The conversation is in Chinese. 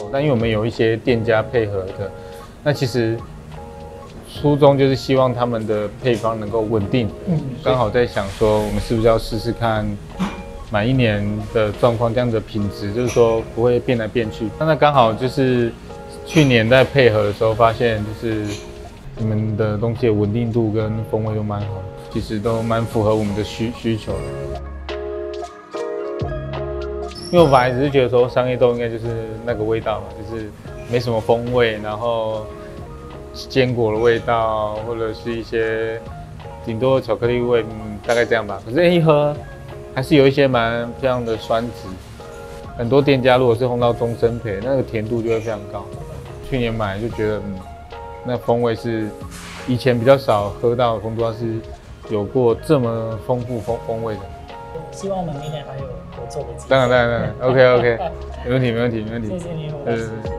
但因为我们有一些店家配合的，那其实初衷就是希望他们的配方能够稳定。刚好在想说，我们是不是要试试看满1年的状况，这样的品质，就是说不会变来变去。那刚好就是去年在配合的时候，发现就是你们的东西的稳定度跟风味都蛮好，其实都蛮符合我们的需求的。因为我本来只是觉得说商业豆应该就是那个味道嘛，就是没什么风味，然后坚果的味道，或者是一些顶多巧克力味，大概这样吧。可是一喝，还是有一些蛮漂亮的酸质。很多店家如果是烘到中深焙，那个甜度就会非常高。去年买就觉得，那风味是以前比较少喝到的风度，它是有过这么丰富风味的。 希望我们明年还有合作的机会。 当然 ，OK， 没问题。 谢谢你，